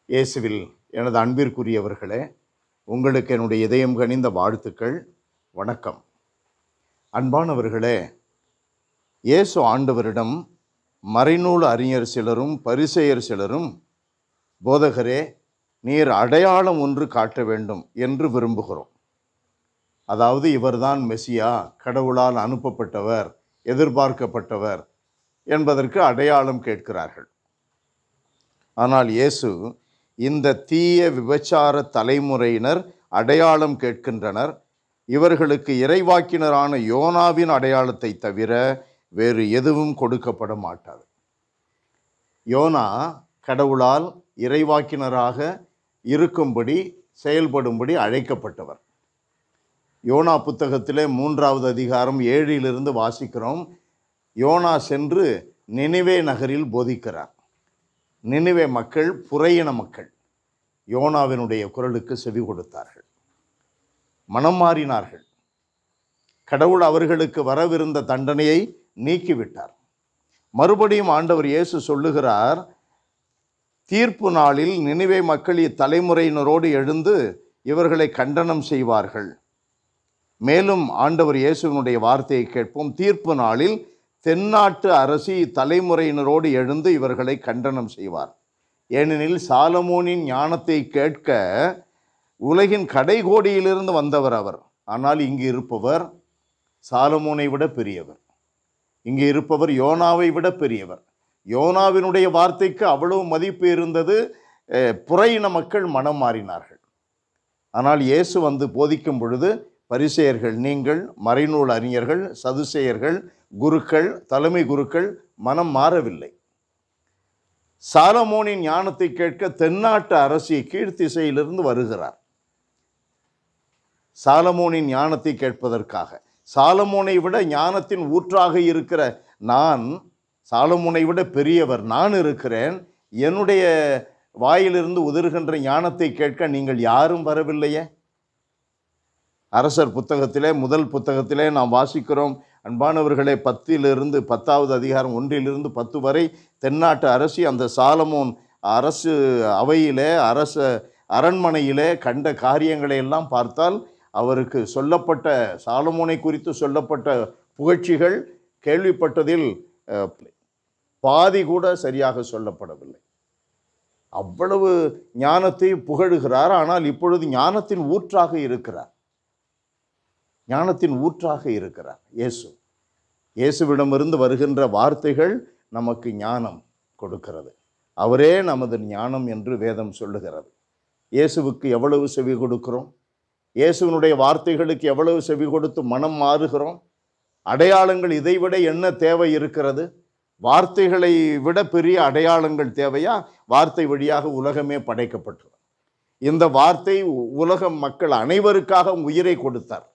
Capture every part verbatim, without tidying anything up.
இயேசுவில் எனது அன்பிற்குரியவர்களே, உங்களுக்கு என்னுடைய இதயம் கனிந்த வாழ்த்துக்கள். வணக்கம். அன்பானவர்களே, இயேசு ஆண்டவரிடம் மறைநூல் அறிஞர் சிலரும் பரிசேயர் சிலரும், போதகரே, நீர் அடையாளம் ஒன்று காட்ட வேண்டும் என்று விரும்புகிறோம். அதாவது இவர்தான் மெசியா, கடவுளால் அனுப்பப்பட்டவர், எதிர்பார்க்கப்பட்டவர் என்பதற்கு அடையாளம் கேட்கிறார்கள். ஆனால் இயேசு, இந்த தீய விபச்சார தலைமுறையினர் அடையாளம் கேட்கின்றனர். இவர்களுக்கு இறைவாக்கினரான யோனாவின் அடையாளத்தை தவிர வேறு எதுவும் கொடுக்கப்பட மாட்டாது. யோனா கடவுளால் இறைவாக்கினராக இருக்கும்படி செயல்படும்படி அழைக்கப்பட்டவர். யோனா புத்தகத்திலே மூன்றாவது அதிகாரம் ஏழிலிருந்து வாசிக்கிறோம். யோனா சென்று நினிவே நகரில் போதிக்கிறார். நினிவே மக்கள் புறையின மக்கள். யோனாவினுடைய குரலுக்கு செவி கொடுத்தார்கள், மனம் மாறினார்கள். கடவுள் அவர்களுக்கு வரவிருந்த தண்டனையை நீக்கிவிட்டார். மறுபடியும் ஆண்டவர் இயேசு சொல்லுகிறார், தீர்ப்பு நாளில் நினிவே மக்கள் இத்தலைமுறையினரோடு எழுந்து இவர்களை கண்டனம் செய்வார்கள். மேலும் ஆண்டவர் இயேசுவினுடைய வார்த்தையை கேட்போம். தீர்ப்பு நாளில் தென்னாட்டு அரசி தலைமுறையினரோடு எழுந்து இவர்களை கண்டனம் செய்வார். ஏனெனில் சாலமோனின் ஞானத்தை கேட்க உலகின் கடைகோடியிலிருந்து வந்தவர் அவர். ஆனால் இங்கு இருப்பவர் சாலமோனை விட பெரியவர். இங்கு இருப்பவர் யோனாவை விட பெரியவர். யோனாவினுடைய வார்த்தைக்கு அவ்வளவு மதிப்பு இருந்தது. புறையின மக்கள் மனம் மாறினார்கள். ஆனால் இயேசு வந்து போதிக்கும் பொழுது, பரிசேயர்கள், நீங்கள் மறைநூல் அறிஞர்கள், சதுசேயர்கள், குருக்கள், தலைமை குருக்கள் மனம் மாறவில்லை. சாலமோனின் ஞானத்தை கேட்க தென்னாட்டு அரசி கீழ்த்திசையிலிருந்து வருகிறார். சாலமோனின் ஞானத்தை கேட்பதற்காக. சாலமோனை விட ஞானத்தின் ஊற்றாக இருக்கிற நான், சாலமோனை விட பெரியவர் நான் இருக்கிறேன். என்னுடைய வாயிலிருந்து உதிர்கின்ற ஞானத்தை கேட்க நீங்கள் யாரும் வரவில்லையே. அரசர் புத்தகத்திலே, முதல் புத்தகத்திலே நாம் வாசிக்கிறோம், அன்பானவர்களே, பத்திலிருந்து பத்தாவது அதிகாரம் ஒன்றிலிருந்து பத்து வரை தென்னாட்டு அரசி அந்த சாலமோன் அரசு அவையிலே, அரச அரண்மனையிலே கண்ட காரியங்களை எல்லாம் பார்த்தால் அவருக்கு சொல்லப்பட்ட, சாலமோனை குறித்து சொல்லப்பட்ட புகழ்ச்சிகள் கேள்விப்பட்டதில் பாதி கூட சரியாக சொல்லப்படவில்லை. அவ்வளவு ஞானத்தை புகழுகிறார். ஆனால் இப்பொழுது ஞானத்தின் ஊற்றாக இருக்கிறார். ஞானத்தின் ஊற்றாக இருக்கிறார் இயேசு. இயேசுவிடமிருந்து வருகின்ற வார்த்தைகள் நமக்கு ஞானம் கொடுக்கிறது. அவரே நமது ஞானம் என்று வேதம் சொல்லுகிறது. இயேசுவுக்கு எவ்வளவு செவி கொடுக்கிறோம்? இயேசுவினுடைய வார்த்தைகளுக்கு எவ்வளவு செவி கொடுத்து மனம் மாறுகிறோம்? அடையாளங்கள் இதைவிட என்ன தேவை இருக்கிறது? வார்த்தைகளை விட பெரிய அடையாளங்கள் தேவையா? வார்த்தை வழியாக உலகமே படைக்கப்பட்டது. இந்த வார்த்தை உலக மக்கள் அனைவருக்காக உயிரை கொடுத்தார்.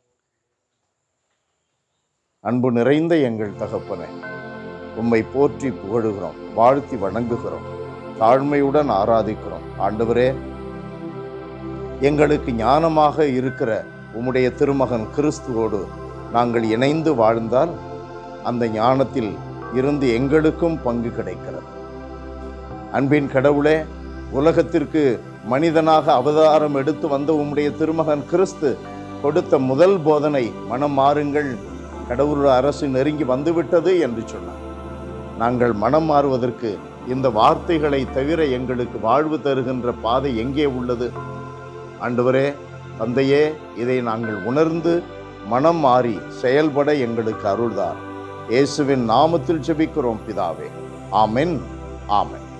அன்பு நிறைந்த எங்கள் தகப்பனே, உம்மை போற்றி புகழுகிறோம், வாழ்த்தி வணங்குகிறோம், தாழ்மையுடன் ஆராதிக்கிறோம். ஆண்டவரே, எங்களுக்கு ஞானமாக இருக்கிற உம்முடைய திருமகன் கிறிஸ்துவோடு நாங்கள் இணைந்து வாழ்ந்தால் அந்த ஞானத்தில் இருந்து எங்களுக்கும் பங்கு கிடைக்கிறது. அன்பின் கடவுளே, உலகத்திற்கு மனிதனாக அவதாரம் எடுத்து வந்த உம்முடைய திருமகன் கிறிஸ்து கொடுத்த முதல் போதனை, மனம் மாறுங்கள், கடவுள் அரசு நெருங்கி வந்துவிட்டது என்று சொன்னார். நாங்கள் மனம் மாறுவதற்கு இந்த வார்த்தைகளை தவிர எங்களுக்கு வாழ்வு தருகின்ற பாதை எங்கே உள்ளது? ஆண்டவரே, தந்தையே, இதை நாங்கள் உணர்ந்து மனம் மாறி செயல்பட எங்களுக்கு அருள்தார். இயேசுவின் நாமத்தில் ஜெபிக்கிறோம் பிதாவே. ஆமென், ஆமென்.